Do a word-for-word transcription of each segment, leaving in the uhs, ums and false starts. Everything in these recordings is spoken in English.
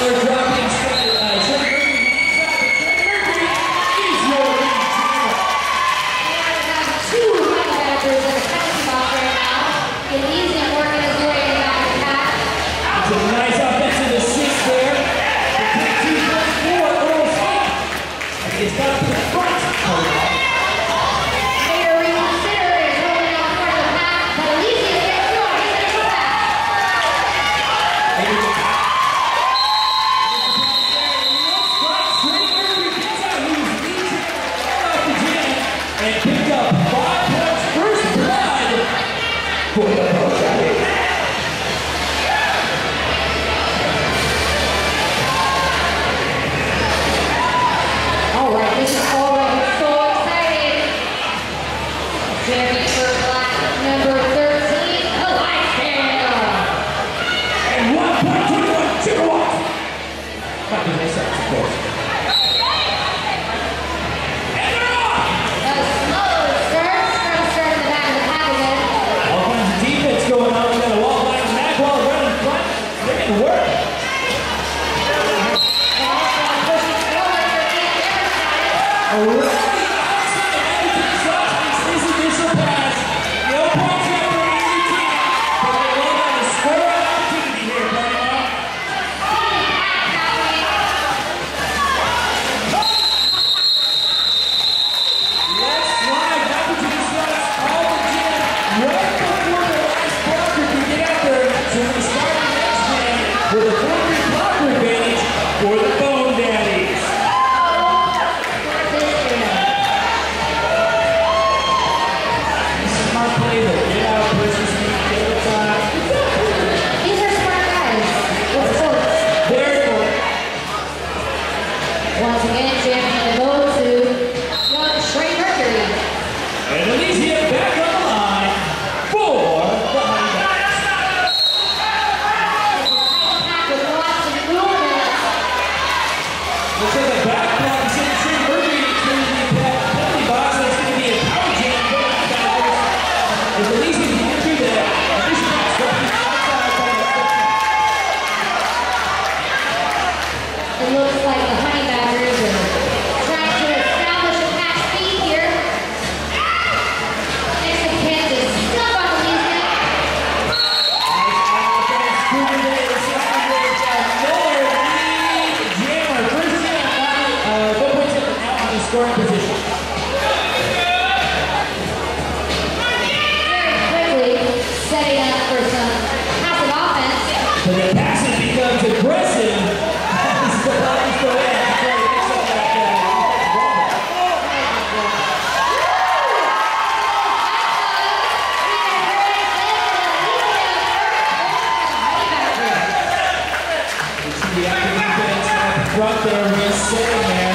scoring position. Very quickly setting up for some passive offense. But the passing becomes aggressive as the bodies go in before he picks up that uh, You see the active defense up in front there, we're sitting there.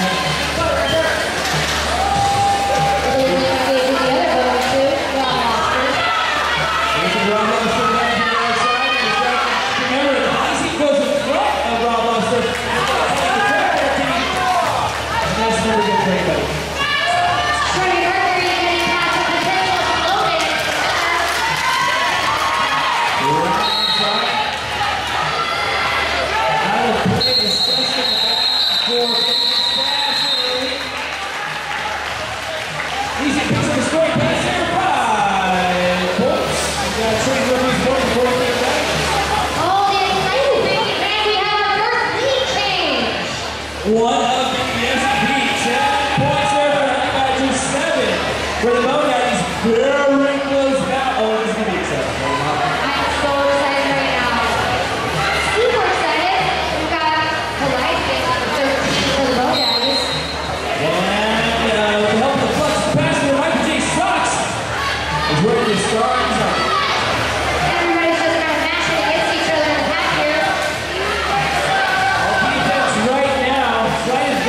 One of the S P, seven points there for Honey Badger, seven for the Bone Daddies. Very close now. Oh, this is going to be exciting. I'm so excited right now. Super excited. We've got Polite being on the thirteen for the Bone Daddies. And uh, with the help of the Flux capacitor, Michael J. Stocks is ready to start. Everybody's just kind of mashing against each other in the pack here. All defense right now. Try to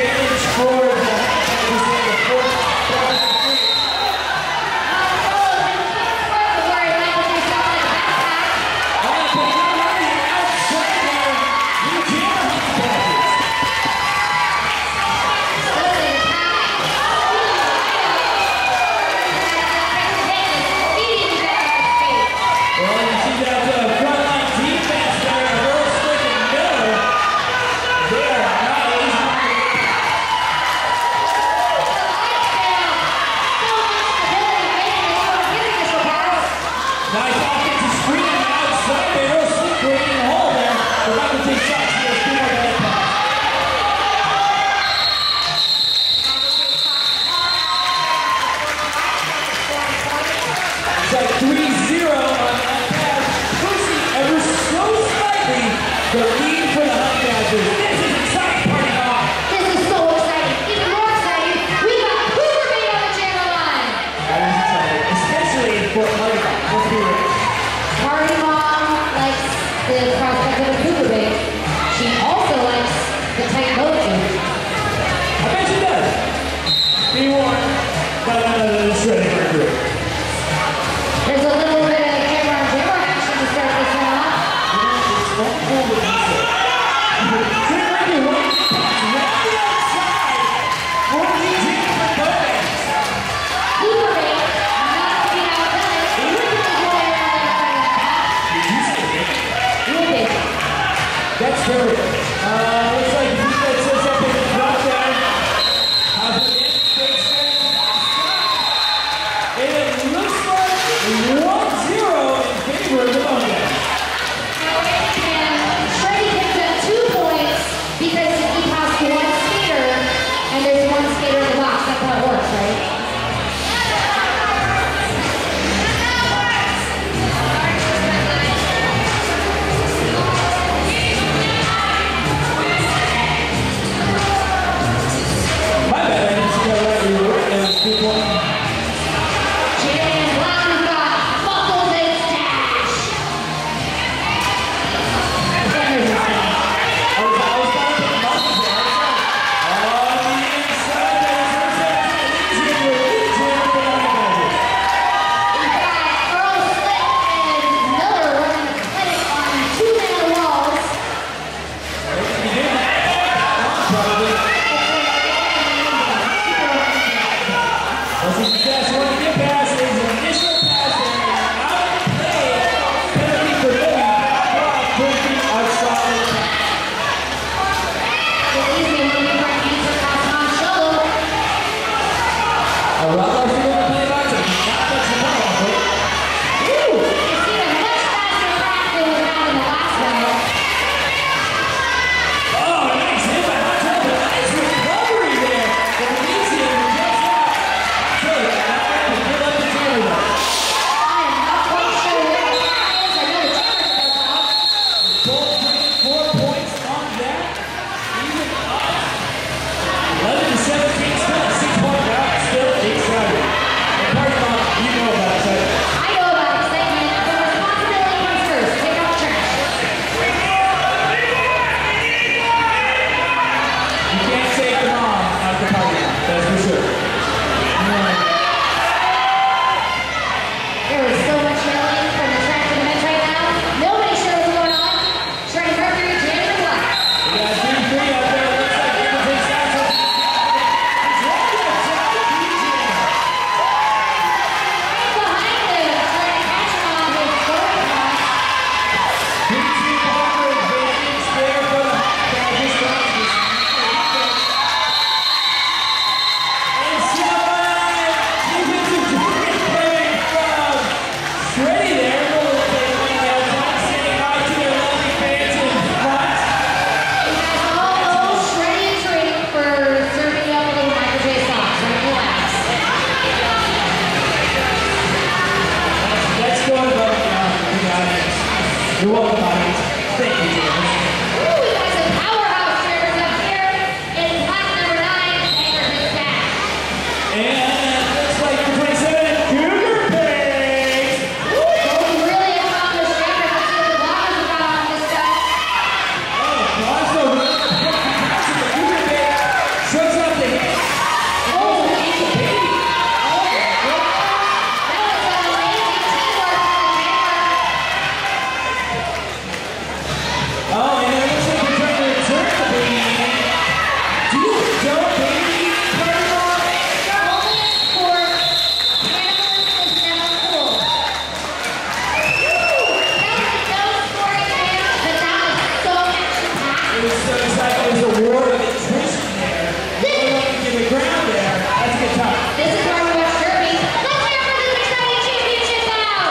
Looks like there's a war of attrition there. We're going to give it ground there. That's a good time. This is where we watch Derby. Let's hear for this exciting championship bout.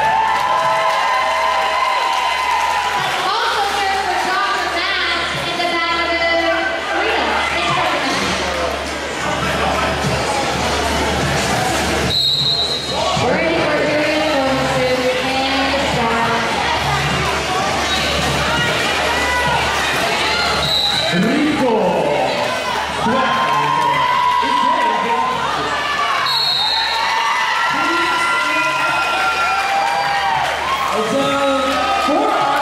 Let's also serve for Doctor Matt in the back of the arena. Thanks, Doctor Matt. We're ready for Derby going to and the shot. Rico. Wow. It's a four-arm.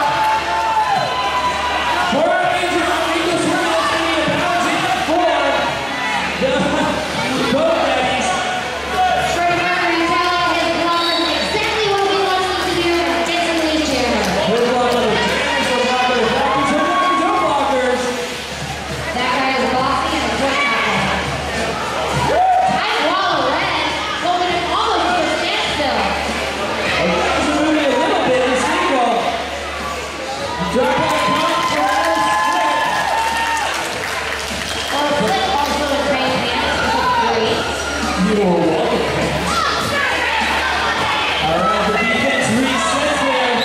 Four-arm injury on Rico's run. That's going to be a penalty for the both Daddies. Straight referee telling his blockers exactly what he wants them to do and gets him these chairs. We're blocking the chairs, we're blocking the blockers, we're blocking the blockers. That guy is bossy and a quick tackle. Tight wall of red, holding him almost to a standstill. Okay, so moving a little bit, it's Rico. Drop back, pump, turn, split. Well, Flip also in training hands, which is great. You are welcome. All right, the defense resets there.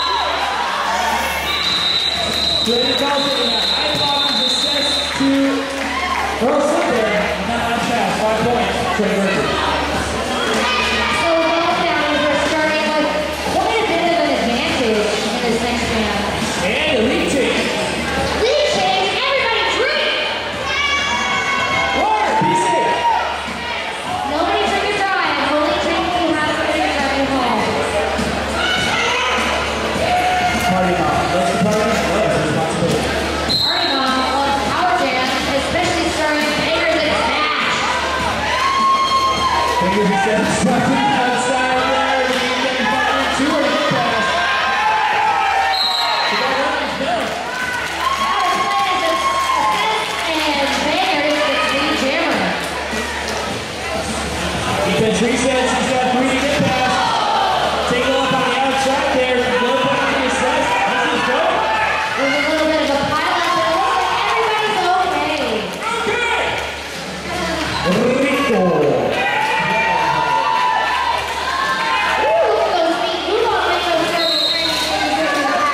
Brady calls it a high blockers assist to Earl Slipper. Not out fast, five points. Trey Murphy. So both down, we're starting with quite a bit of an advantage in this next round. And the lead change. Lead change, everybody drink! Water, be safe. Nobody drink and drive, only drink if you have somebody to drive you home. Party mom. Let's the party. Let's responsibility. Party Mom loves Power Jam, especially starring Fingers and Smash. Fingers and steps stuffing outside there. You can get five two or get past. You got one is done. Power plays assist and Fingers gets lead jammer. Defense resets. He's got three to get past. Take a look on the outside there. Go back to the assist. Let's just go. There's a little bit of a pileup, but it looks like everybody's okay. Okay. Rico. Ooh, look at those feet. Move on, Rico, serving training for the serving the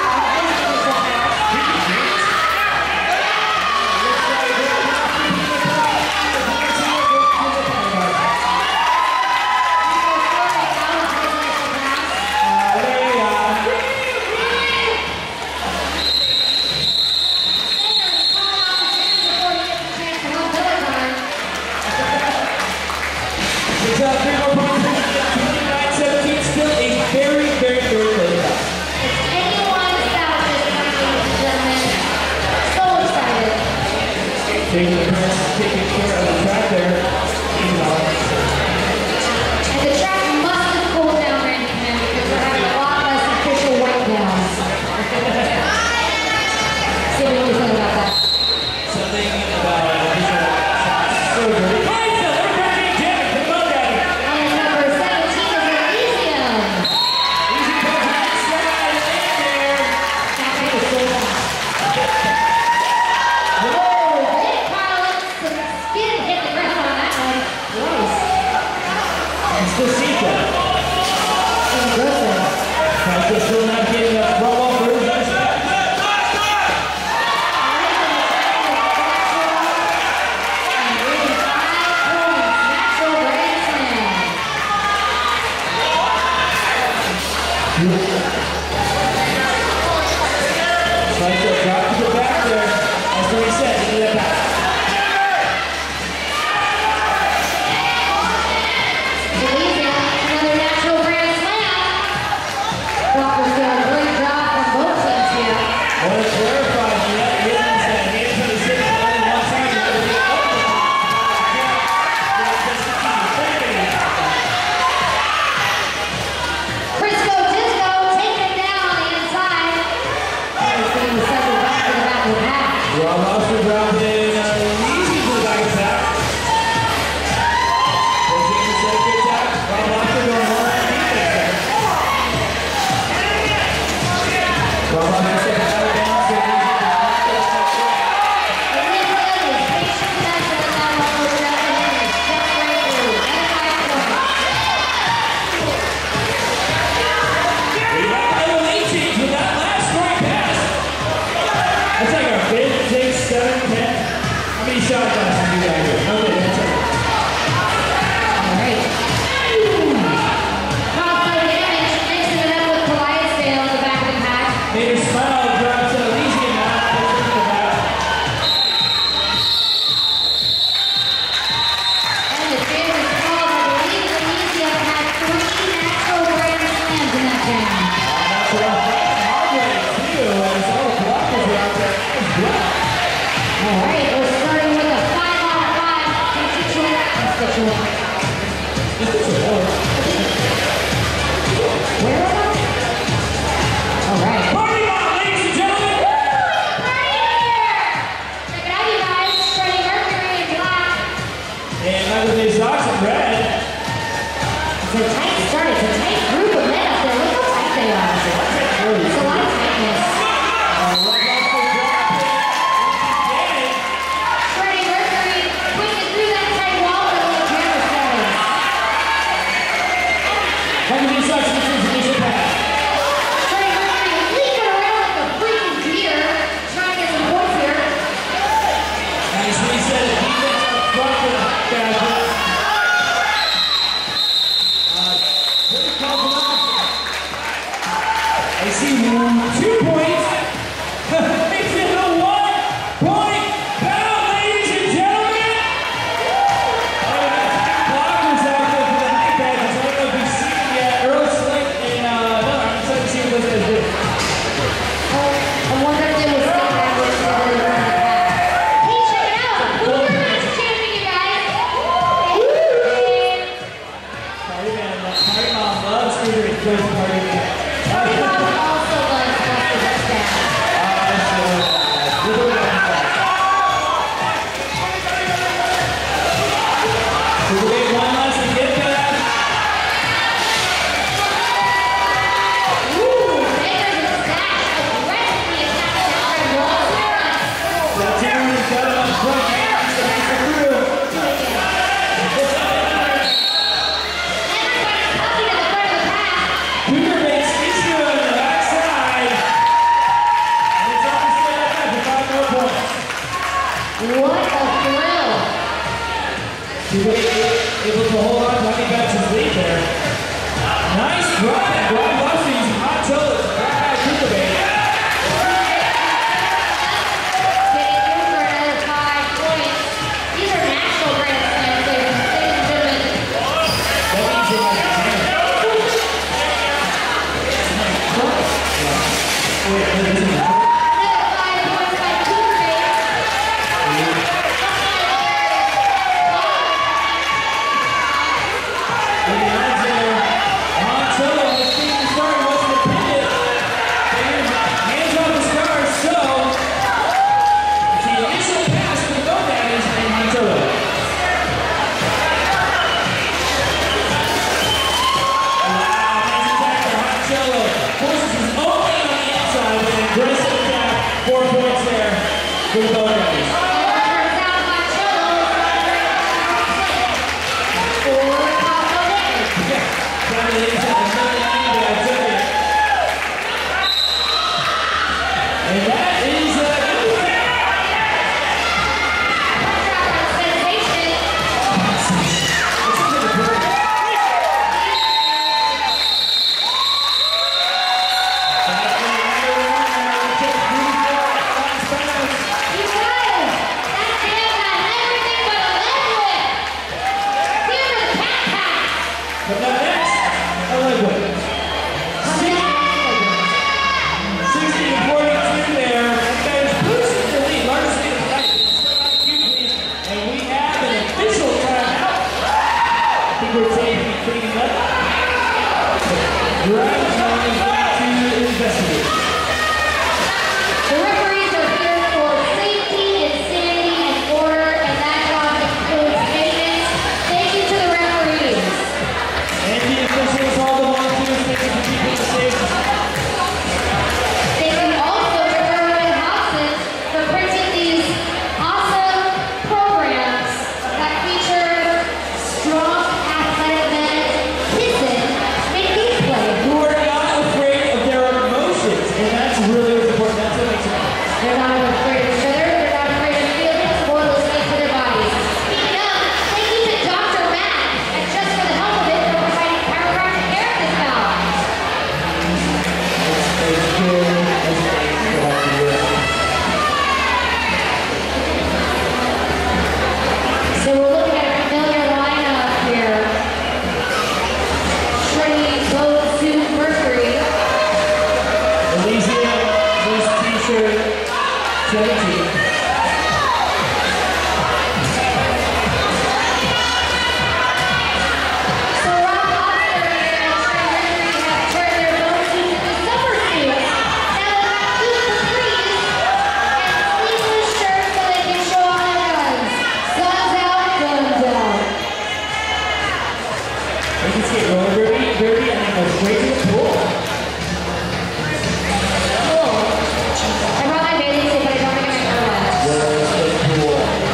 It's uh, three more points. twenty-nine seventeen. Still a very, very, very close battle. Anyone's bout this time, ladies and gentlemen. So excited. Taking the press, taking care of the track there. You know. And the track must have cooled down Randy Man because we're having a lot less official wipe downs. See what you think about that. Something about uh, so dirty. Fine, still, they're cracking Jack. Come on, Daddy. And number seventeen is Elysium. Easy punch on the side. In there. That guy is so fast. Whoa, big pile up, some skin hit the ground on that one. Gross. It's the sequel. Impressive. Franco still not getting a throw off for his own spot. Franco dropped to the back there. That's what he said. Into that back. Another natural grand slam. Walker's doing a great job from both teams here. I want to clarify that Williams had hands on his hips only one time. The other way up. Crisco Disco taking it down on the inside. He's being sent back to the back of the pack. Rob Oscar dropped in uh, easy to the back of the pack. Both teams said good job. Rob Oscar going hard on defense there. Rob Oscar stepping out of bounds. So easy to front. Daddies to make some room. Everybody's coming to the front of the pack. Cougar makes issue on the backside. And it's almost still like that for five more points. What a thrill. Cougar able to hold on, tucking back his lead there. Nice drop and Brian Buster using hot toes. Back by Cougar bait. Getting through for another five points. These are national Grand Slams, ladies and gentlemen. That means you're like a ten. Wait, wait, this is Another five points by Cougar Bait. Four points there for the Daddies. Turns out Monticello is for Pablo Daddies. And that is uh, Sensation. You guys, that man had everything but a leg whip. Here's the cat pack. But now next, a leg whip. sixty and forty-two there. And that is boosting the lead. Largest lead of the night. Still not a huge lead. And we have an official timeout. I think we're taking and cleaning up. Drive time is back to investigate. The referees are here for safety and sanity and order, and that job includes maintenance. Thank you to the referees. And the officials, all the volunteers, thank you for keeping us safe. Thank you also to Erwin Hobson for printing these awesome programs that feature strong athletic men kissing and gameplay. Who are not afraid of their emotions. And that's really what's important. That's what makes it happen. They're not afraid of each other. They're not afraid of feelings or listening to their bodies. Speaking of, thank you to Doctor Matt, and just for the help of it, for providing chiropractic care at this bout. It's good. It's great to have you here. So we're looking at a familiar lineup here. Trinity Boat Suit Mercury. Elysia, this t-shirt, seventeen. So Rob Foster and Trey Mercury have turned their boat suits into summer suits. Now they've got cute capris and sleeveless shirts so they can show off their guns. Guns out, guns out. We can skate roller derby, derby, and then go straight to the pool. I brought my bathing suit, but I don't think I'm gonna wear it. Where's the pool?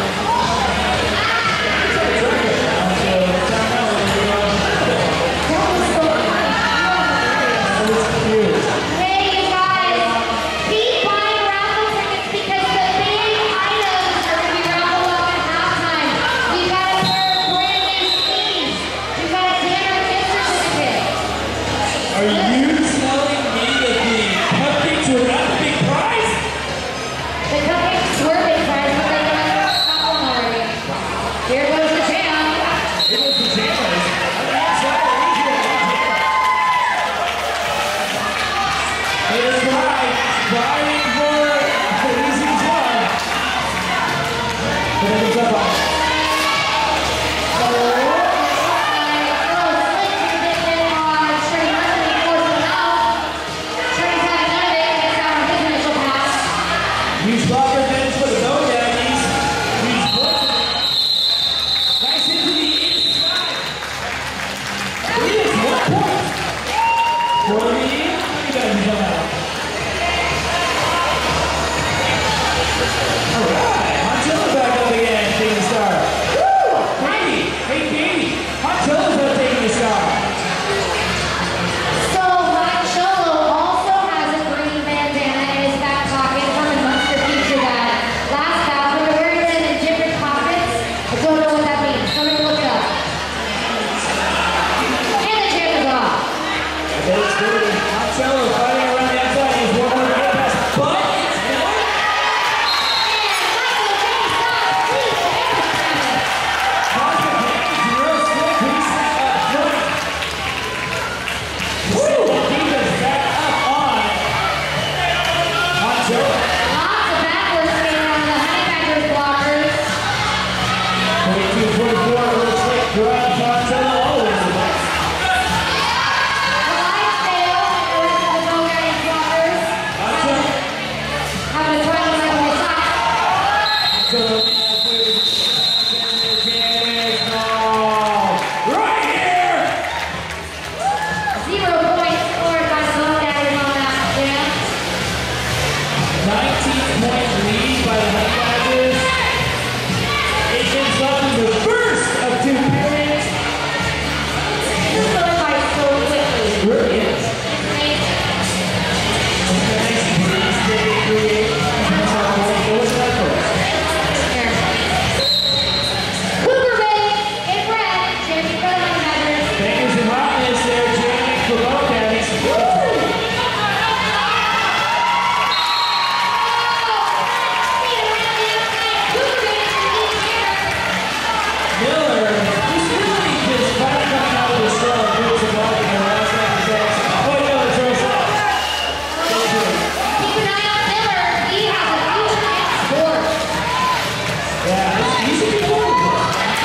Hey, you guys, keep buying raffle tickets because the big items are going to be raffled off at halftime. You got a pair of brand new skis. You got a dinner gift certificate. Are you telling me that the cupcakes were not the big prize? The cupcakes were big prize, but they got raffle already. Here goes the jam. It was the jammers. On the inside, Elysia and the jammer. It's right. Firing for Elysia's one. But it's up on. Oh, slick tradition on Trey Mercury forced him out. Trey's having none of it. Gets out on his initial pass. Huge blocker advantage for the Daddies. Huge blitz. Nice into the inside. It is one point. For the Daddies come out. All right. Monticello back up. Yeah, it's, you should be cool with this.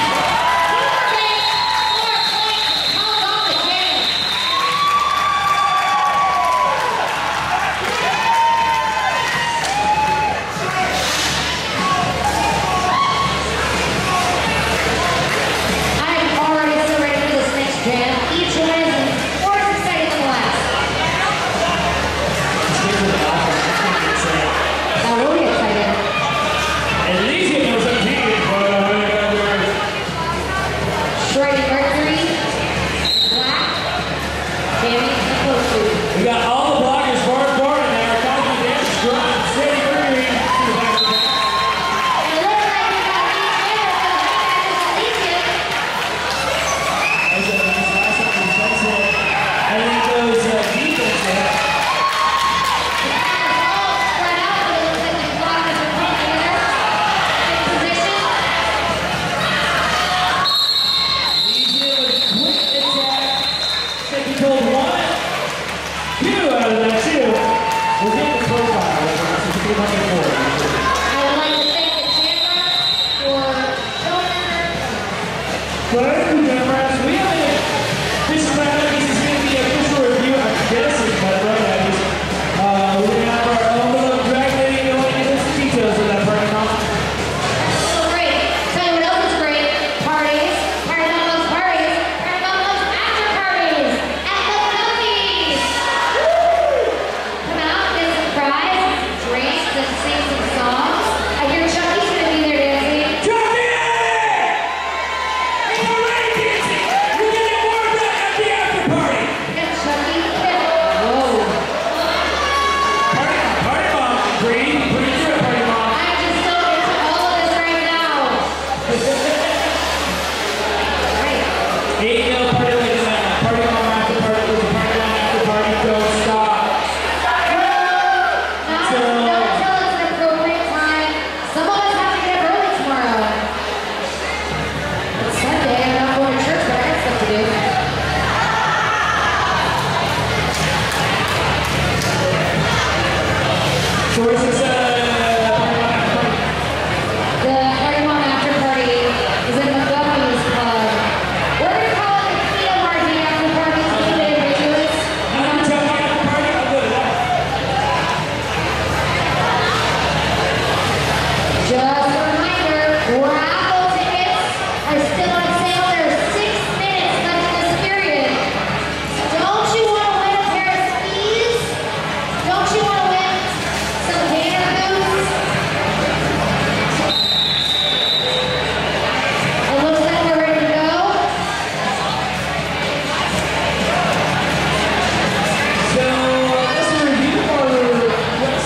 We got all the bloggers for it for it, and they're talking to them. Strong, steady, Mercury to the back of the back. It looks like we got Legion, That's a nice last one for the sunset. And then it goes uh, defense there. the pack is all spread out, but it looks like the blockers are put together in position. Legion with a quick attack. They controlled one, two out of that two. We're getting the profile. It's three hundred four. I would like to thank the Chamber for showing us. But I think we we haven't, this round, this is going to be a official review, I'm guessing, by the right Daddies. Uh, we're going to have our own little drag lady going into the details of that party now. That's so great. Tell you what else is great. Parties. Paramount loves parties. Paramount loves after parties. At the Daddies. Woo! Come out, get some fries, drinks, and sing some songs. I hear Chucky's going to be there dancing. Chucky! It's already dancing! We're getting warmed up at the after party! And Chucky. Whoa. Party mom, party mom, Bree, put it through it, party mom. I'm just so into all of this right now. Great. Ain't no party like that. Party mom after party, there's a party mom after party, don't stop. Not, So- not until it's an appropriate time. Some of us have to get up early tomorrow. It's Sunday. I'm not going to church, but I got stuff to do. So where's this, uh, party mom after party? The Party Mom After Party is in McGuffey's Club. We're going to call it the Keto Marty After Party to keep it ambiguous. After Chucky after party, I'll go to that. Just a reminder, raffle tickets are still on sale. There's six minutes left in this period. Don't you want to win a pair of skis? Don't you want to win some gator boots? It looks like we're ready to go. So, let's review our what's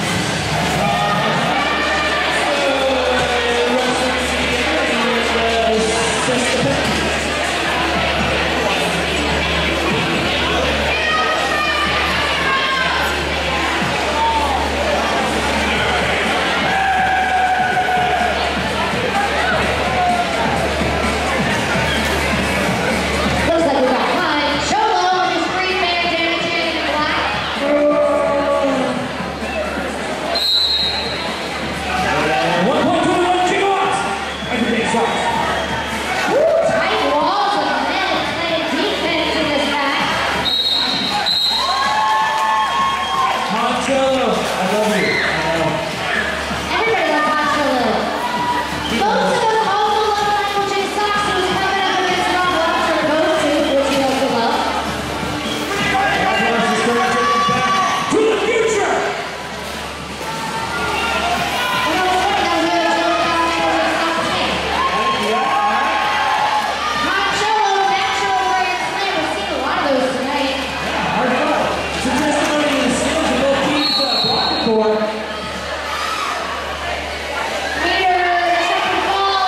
Looks like we got one. Cholo and his green man, Danny Chan in black. one point two one gigawatts. Everything sucks. Woo, tight walls with men playing defense in this match. Concholo, I love you. I know. Everybody loves Hot Cholo. Most of us also love Michael J. Sox, who's coming up against Rob Lobster Coast too, which we also love. Everyone's just going to take it back to the future. You know what's funny? That was the other joke about Michael J. Sox thing. Yeah, Hot Cholo, natural grand slam. We've seen a lot of those tonight. hard to know. It's a testimony to the skills of both teams uh, blocking for. Meter, check and ball,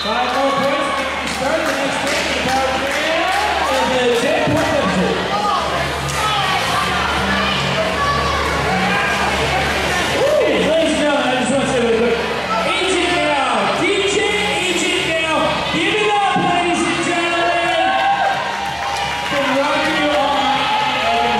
Five more points. We start the next game. About the ten-point deficit. Hey, ladies and gentlemen, I just want to say really quick. Agent now. D J Agent now. Give it up, ladies and gentlemen. From rocking you all night.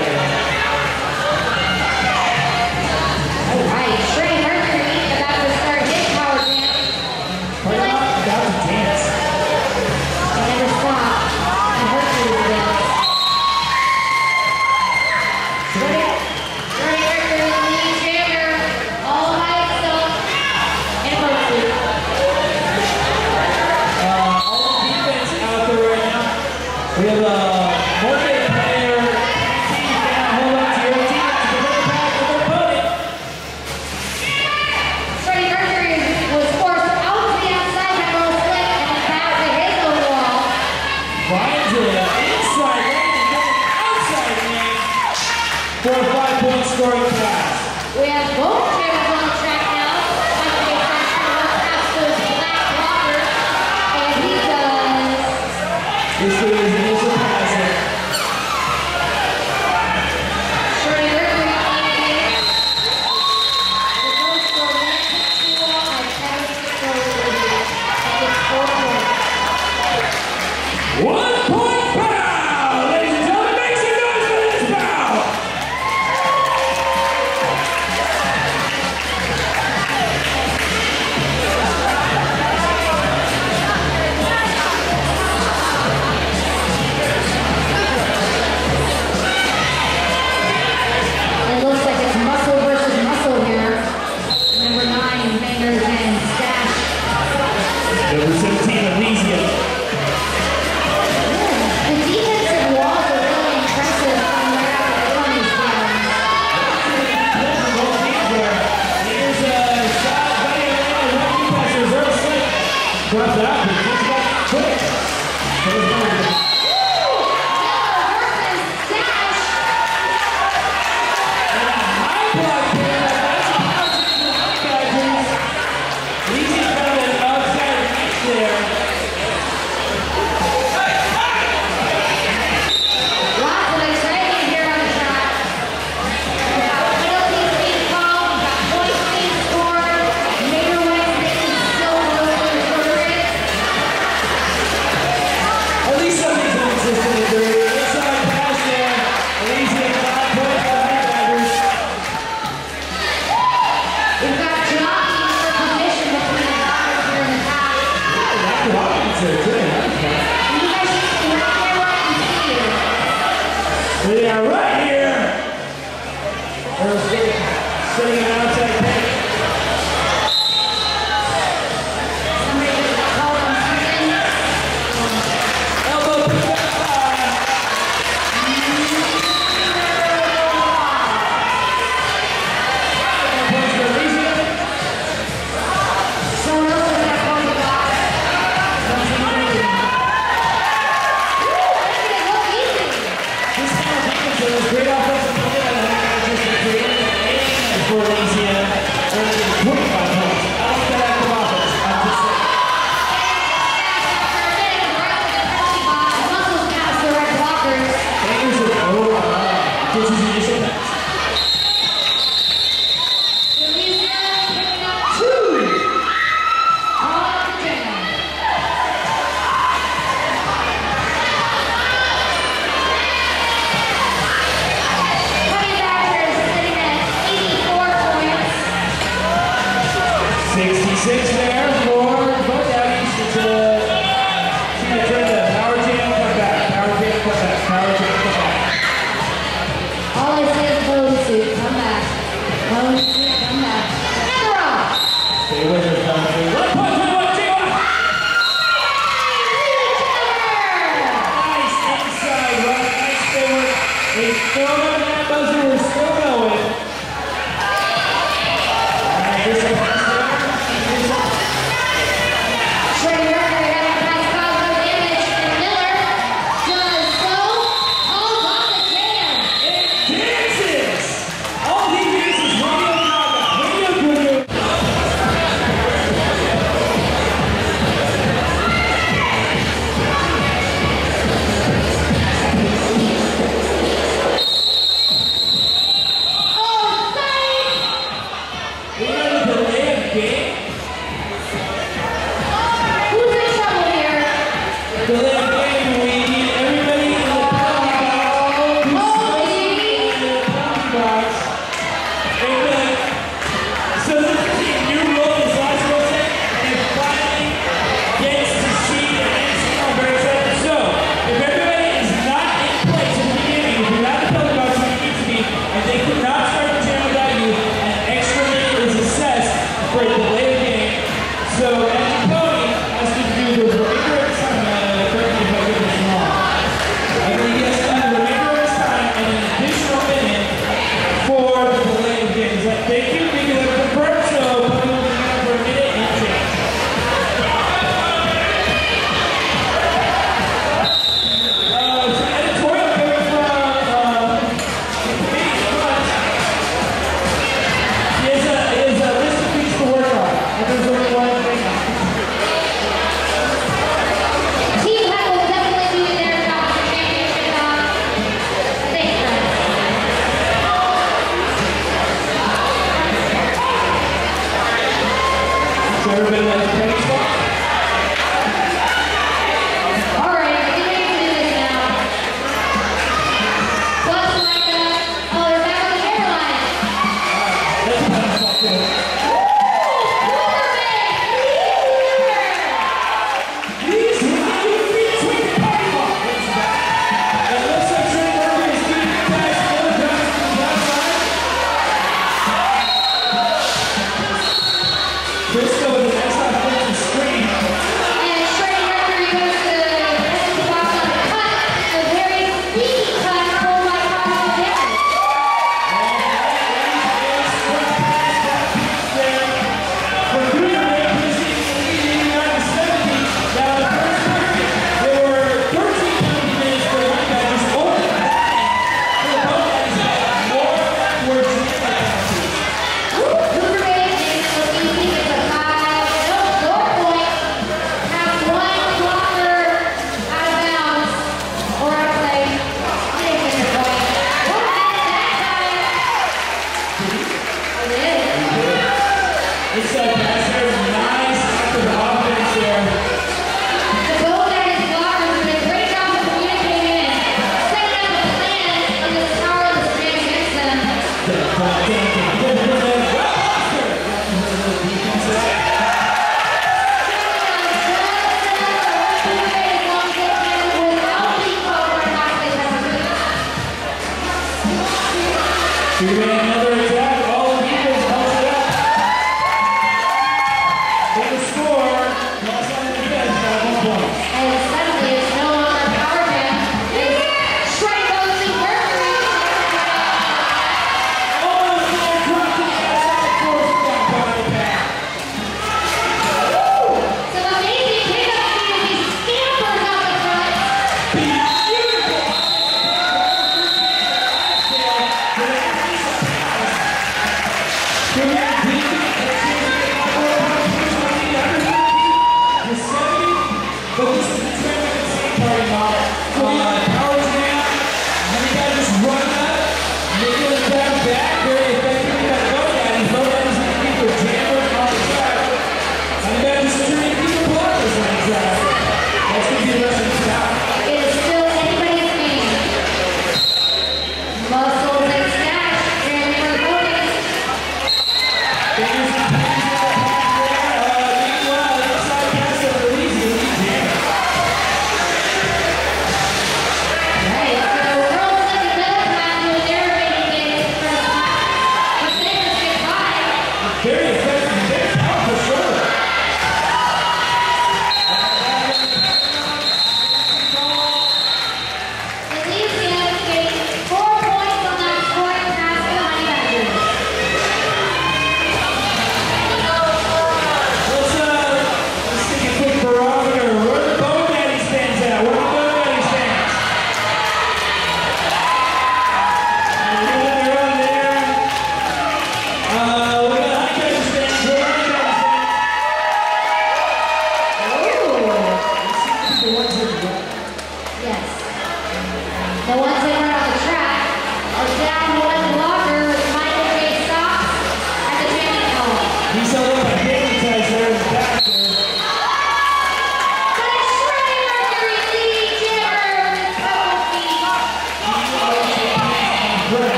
All right, Freddie Mercury about to start his power dance. We're not about to dance. He never stopped. He Mercury dance. Freddie Freddie Mercury, lead jammer, all by himself in a boat suit. Uh, all the defense out there right now. We have a multi-player team now. Hold on to your team to bring it back to their opponent. Freddie Mercury was forced out to the outside by Earl Slick and then back to his own wall. Brian's an inside lane and coming outside lane for a five-point scoring pass. We have both jammers on the track now. Mike Jackson will pass those black blockers, and he does. This is initial passing. Freddie Mercury leads. The goal score one sixty-four on Kevin Sicko. It's four points. One-point foul! Ladies and gentlemen, make some noise for this foul! It looks like it's muscle versus muscle here. Number nine, Fingers and Stash. Number seventeen, Elysia. The defensive walls are really impressive from right out of the twenties down. Both teams there. Here's a shot, Buddy Atlanta, rookie passer, Earl Slick. Drops it out, but just got quick. Goes over. Versus Stash. And a high block here. That's a bounce into the Honeybackers. Elysia found an outside reach there. Lots of excitement here on the track. Penalties being called, points being scored, Mater West making so close to the tournament. delay of game, we need everybody in the penalty box who's supposed to be in the penalty box. And, uh, so this is a new rule this last person, and finally gets to see the next one very excited. So, if everybody is not in place at the beginning, if you're not in the penalty box where you need to be, and they could not start the jam without you, an extra minute is assessed for a delay of game. So, as your pony has to do the remainder of the time, uh,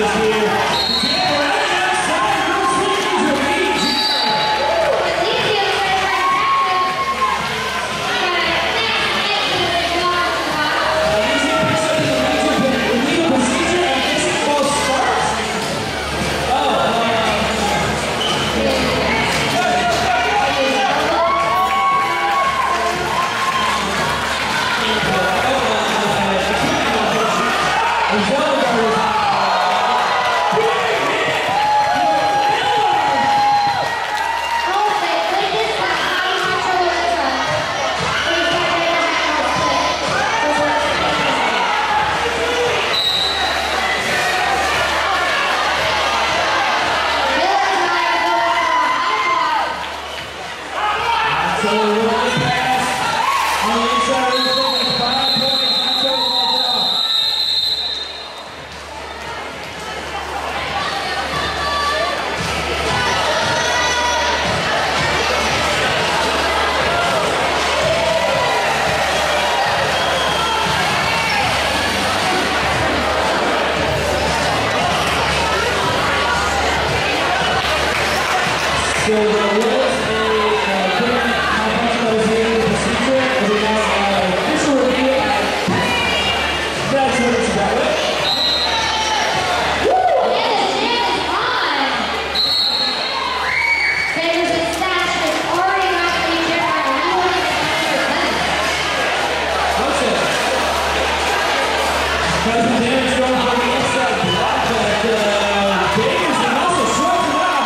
practice here. Yeah, right outside, no squeeze with me, So there was a uh, quick malfunction that was here with the procedure, and we now have uh, official review. That's what it's about, right? Woo! Yeah, the jam is on! There's a stash that's already not going to be different. We want to get one hundred percent. What's it? Cousin Darren's going for the inside block, but uh, Davis and also short it out.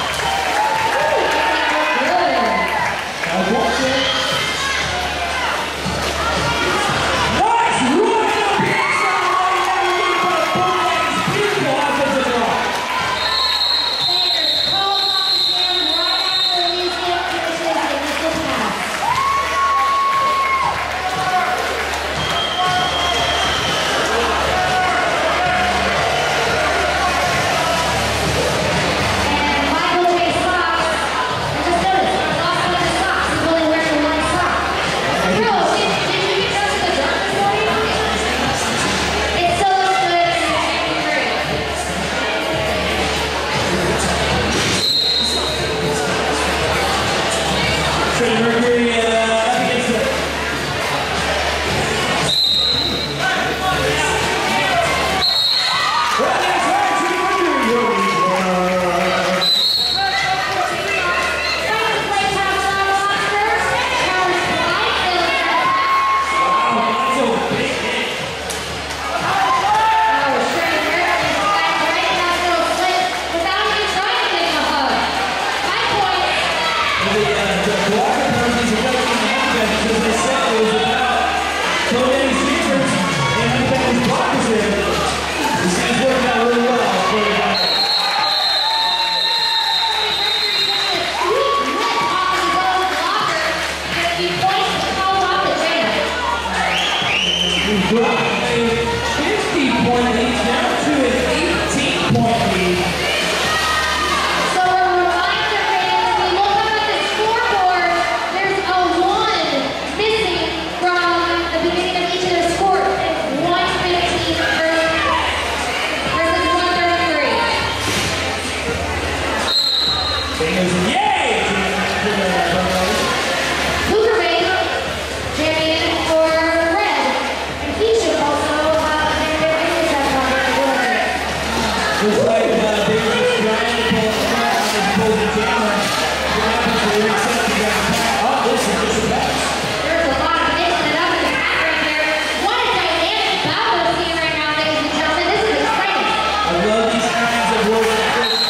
Looks like uh, Davis is trying to pull the front on his opposing camera. What happens to the accept the guy? Oh, this is just a pass. There's a lot of mixing it up in the back right there. What a dynamic battle we're seeing right now, ladies and gentlemen. This is exciting. I love these kinds of world records.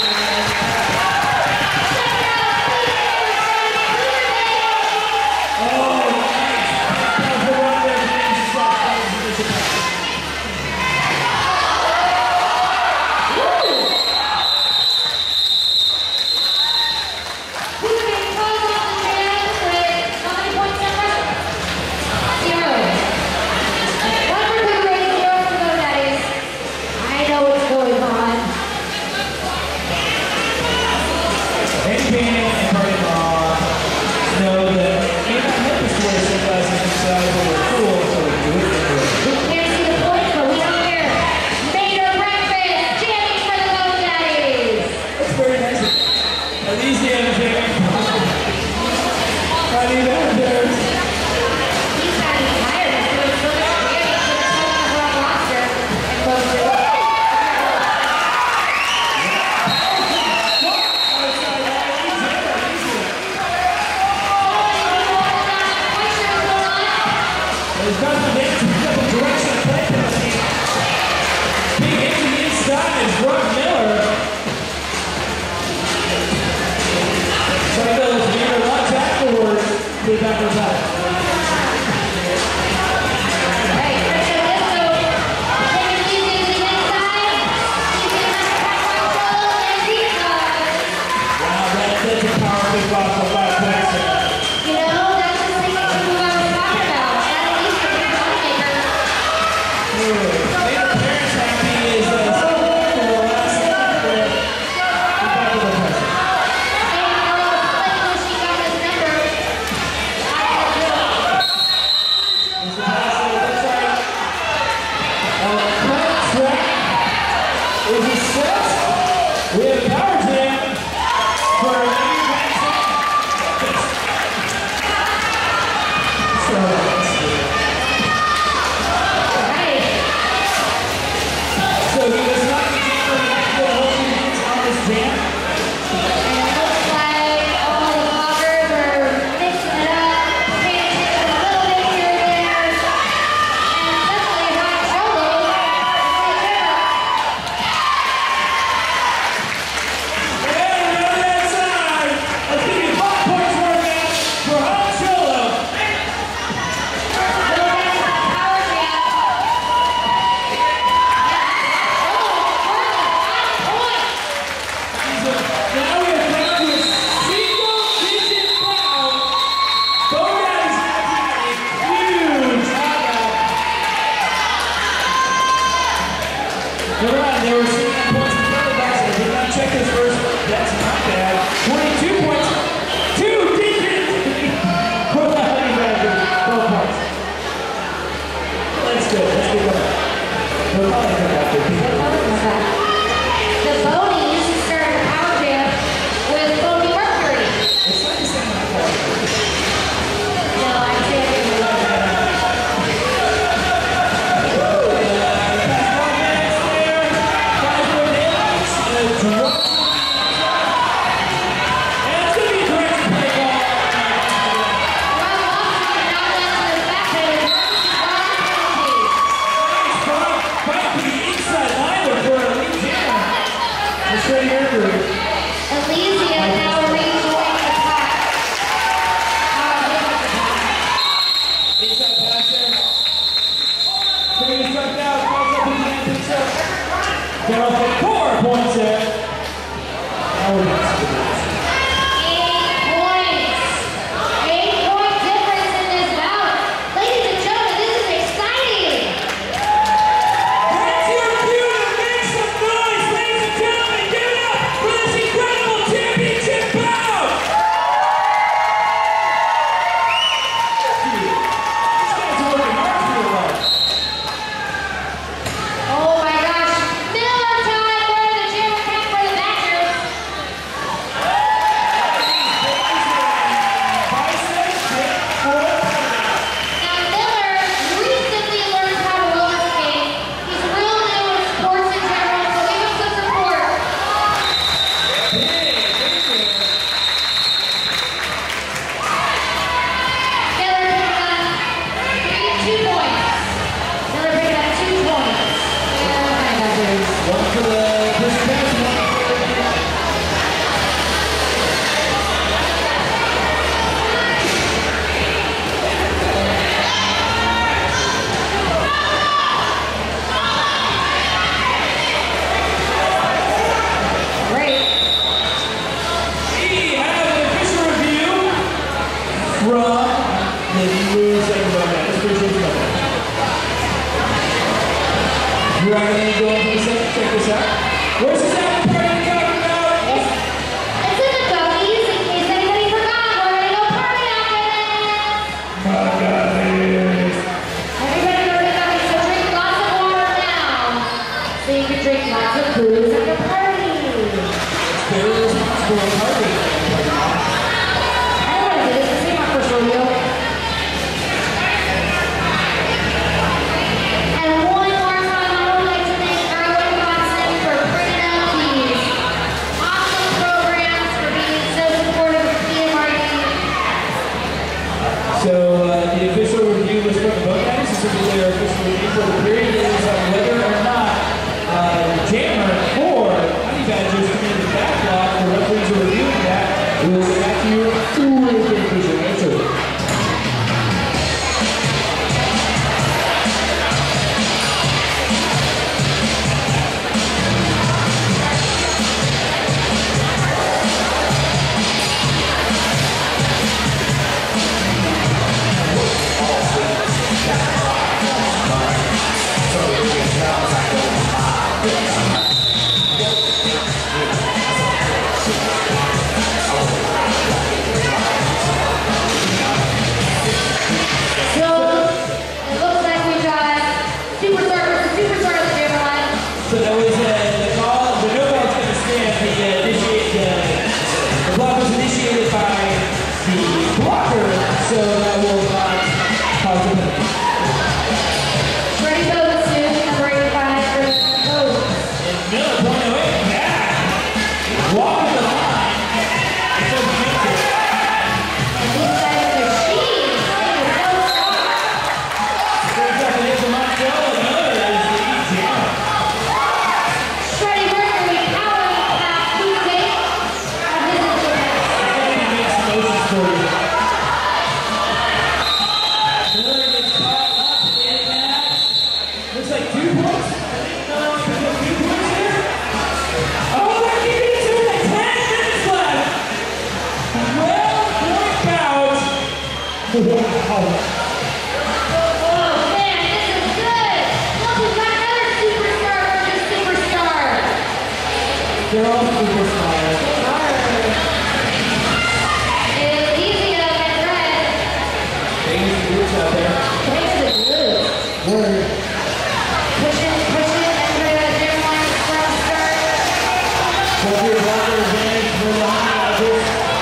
Oh, nice. That's the one there. James Scott. That was a for a party. I don't want to do this. This ain't my first rodeo. And one more time, I would like to thank Erwin Watson for bringing up these awesome programs, for being so supportive of P M R D. So uh, the official review was from the Boat Daddies. This will be their official review for the period. It is on whether or not uh, the jammer or Honey Badgers committed the backlog. The referees are reviewing that. We will get back to you with the official answer. So that was uh, the call, the no call's going to stand. The, uh, initiate, uh, the block was initiated by the blocker, so that will not cause a penalty. Ready to go to number eighty-five for Coach. And Miller pointing away back. Walking the line. It doesn't make it. And these guys are machines. They are so strong. There's up and into Montreal. Miller is the lead jammer. Freddie Mercury powering past two gates of his instruments. He makes motions for you. Miller gets caught up in that. Looks like two points. No, there's no two points here. Oh, they're keeping it to like ten minutes left. twelve point bout. Wow. Oh man, this is good. Look, we've got another superstar versus superstar. They're all superstars. It's easy to get red. They use the roots out there. Thanks to the glue. Word. Push it, push it, and put it at their line from start. What's your blocker advantage for the Honey Badgers?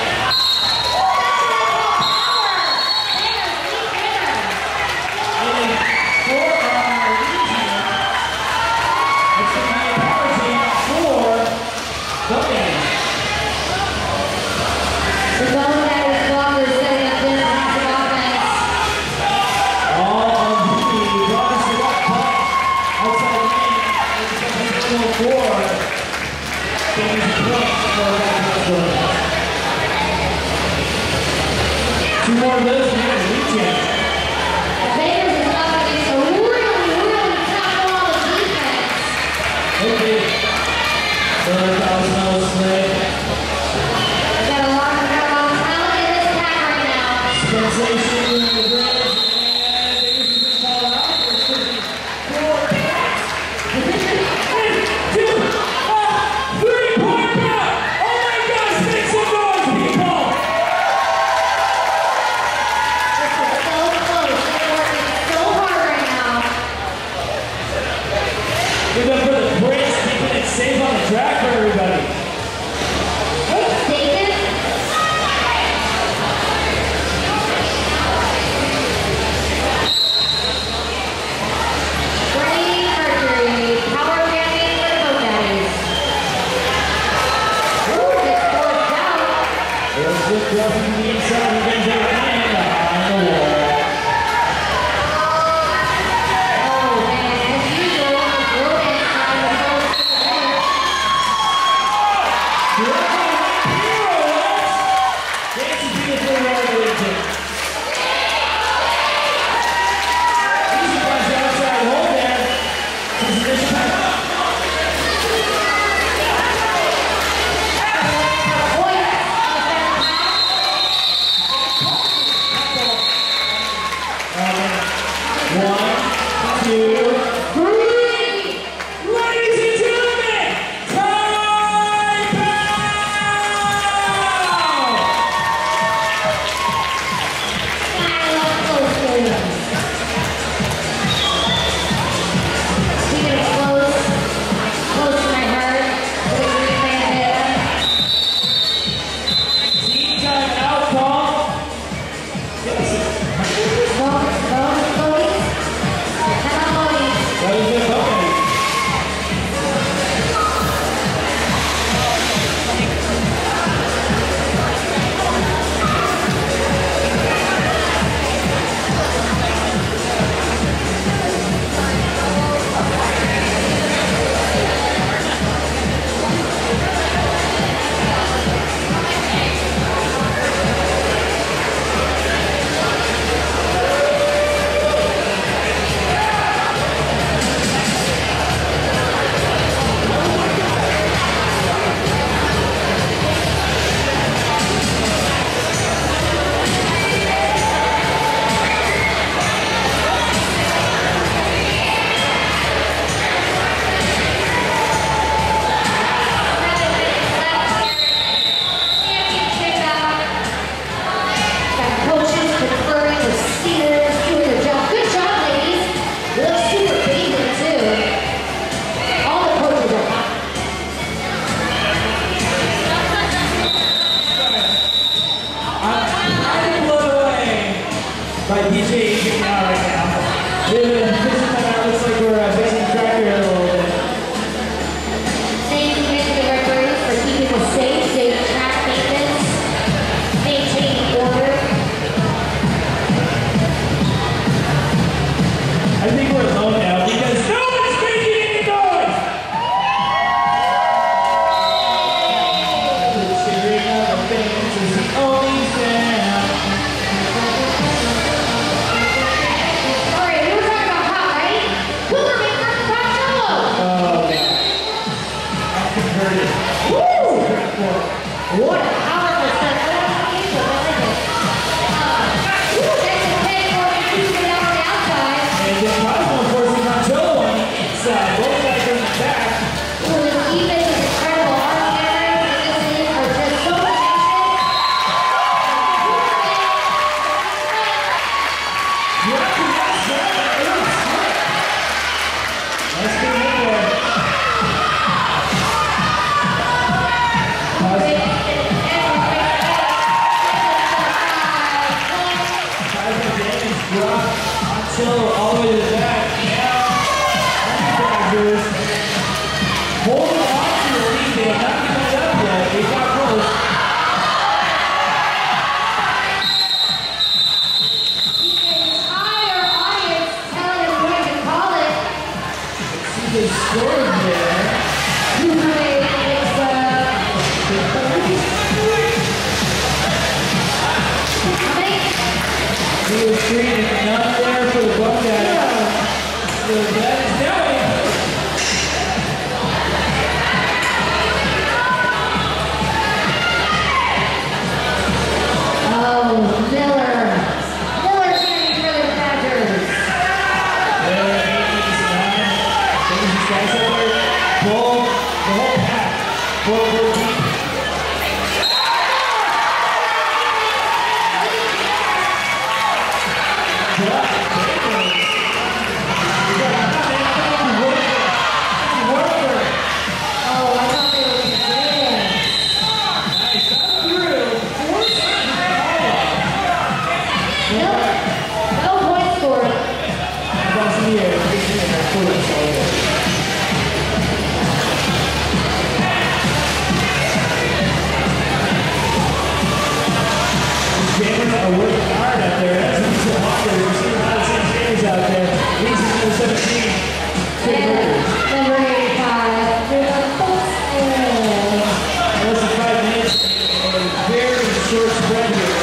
And for our lead team, it's going to be a power team for the Daddies. The bone that is blockers setting up this massive offense. All of the blockers to that punt outside the lane. It's going to be four. Danny's point for that score. Two more of those to get a lead chance. Vegas is up against a really, really tough wall of defense. Okay. Third thousand split. We've got a lot of strong talent in this pack right now. Sensation in the bridge, and Davis has been called out for fifty-four points. Two, uh, three-point bout. Oh my gosh, make some noise, people! This is so close. They're working so hard right now. Give up for the Brits, keeping it safe on the track for everybody. Davis. Freddie Mercury, power banding for the Boat Daddies. Ooh, gets forced out. There's the drop from the inside, he brings it in behind the wall. Oh man, as usual, Logan trying to force it away. Dancing beautifully well to the team. Easy punch outside, hold there. Position back up. One, two, three. Ladies and gentlemen, time back! Woo! What a powerful start. I like it. Uh, ooh, that's a ten for Tuesday down on the outside. And then Cosmo forcing Montello on the inside. Both guys are in the back. Ooh, it's even with incredible arm carries. And this is for just so much action. Yeah, that's right. Let's get in there. Montello all the way to the back. Badgers holding on to the lead. They have not given it up yet. They got close. The entire audience telling him when to call it. See, they scored there. Usually it's uh, how many? He was green and none there for the Buckeyes. So that is down. Oh, Miller. Miller standing for the Badgers. There, eighties, nine. These guys up there. Bull, the whole pack. Bull, bull, deep. Oh, I thought they were going to win. Nice. Got through. Force No, no point scored. across the air. Jammers are working hard out there. That's what he's Walker. We're seeing a lot of Saint Jammers out there. Leads is number seventeen. And number eighty-five. There's a post. Less than five minutes. A very short spread here.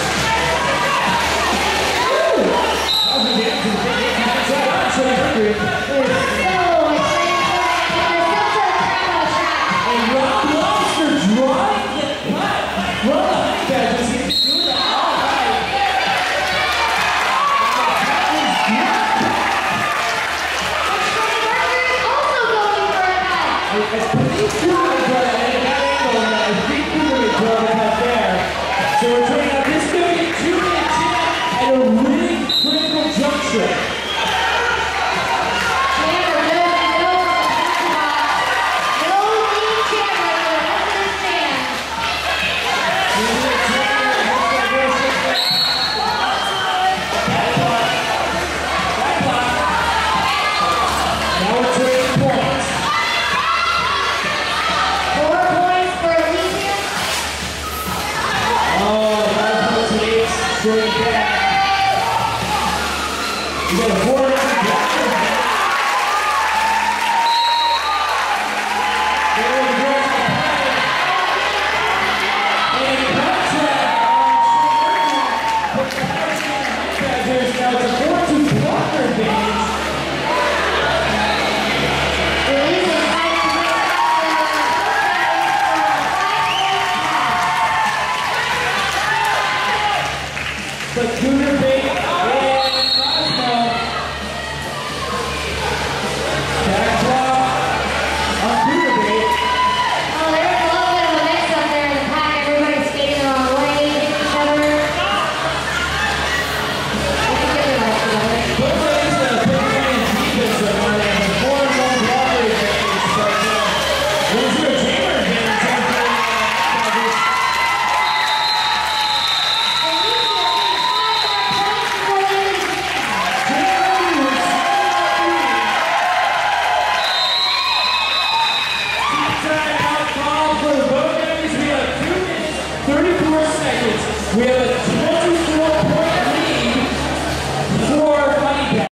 Woo! That was a damn to the big game. Inside on seven hundred. So exciting. There's such a crowd on track. And Rob Lobster drawing the putt from the honey badgers. He's doing that all right. Also going for a cut. It's pretty cool to draw that in that angle, and I think we're going to draw the cut there. So we're turning out this going to be two and ten at a really critical juncture. Chandler doesn't know from the back box. No lead Chandler for the rest of the stand. Now we're trading points. Four points for Elysium. Oh, that takes straight back. You got a four and a half. There we go. And contract on Badgers. Now it's a four two blocker advantage. Elysium fighting for But Cougar Bay